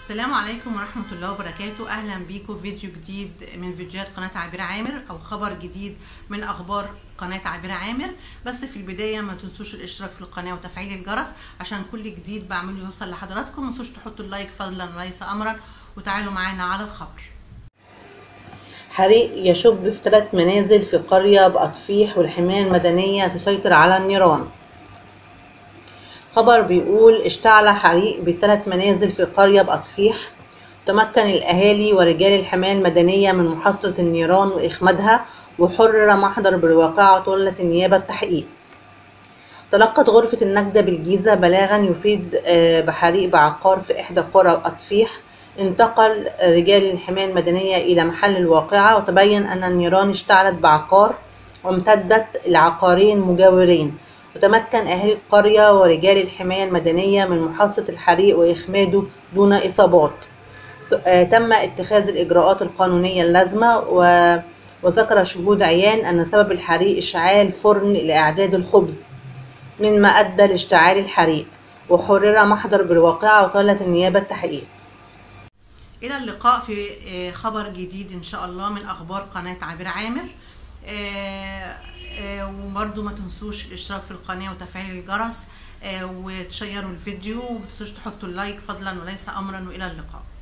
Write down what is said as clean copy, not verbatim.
السلام عليكم ورحمة الله وبركاته. أهلا بيكم في فيديو جديد من فيديوهات قناة عبير عامر أو خبر جديد من أخبار قناة عبير عامر. بس في البداية ما تنسوش الاشتراك في القناة وتفعيل الجرس عشان كل جديد بعمله يوصل لحضراتكم. ما تنسوش تحطوا اللايك فضلا وليس أمرا، وتعالوا معانا على الخبر. حريق يشب في 3 منازل في قرية بأطفيح والحماية المدنية تسيطر على النيران. خبر بيقول اشتعل حريق ب3 منازل في قرية بأطفيح. تمكن الأهالي ورجال الحماية المدنية من محاصرة النيران وإخمادها، وحرر محضر بالواقعة طولة النيابة التحقيق. تلقت غرفة النجدة بالجيزة بلاغا يفيد بحريق بعقار في إحدى قرى أطفيح. انتقل رجال الحماية المدنية إلى محل الواقعة، وتبين أن النيران اشتعلت بعقار وامتدت لعقارين مجاورين. وتمكن أهالي القرية ورجال الحماية المدنية من محاصرة الحريق وإخماده دون إصابات. تم اتخاذ الإجراءات القانونية اللازمة، وذكر شهود عيان أن سبب الحريق إشعال فرن لإعداد الخبز، مما أدى لاشتعال الحريق. وحرر محضر بالواقعة وطالت النيابة التحقيق. إلى اللقاء في خبر جديد إن شاء الله من أخبار قناة عبير عامر. وبرضو ما تنسوش الاشتراك في القناة وتفعيل الجرس، وتشيروا الفيديو، وما تنسوش تحطوا اللايك فضلا وليس أمرا. وإلى اللقاء.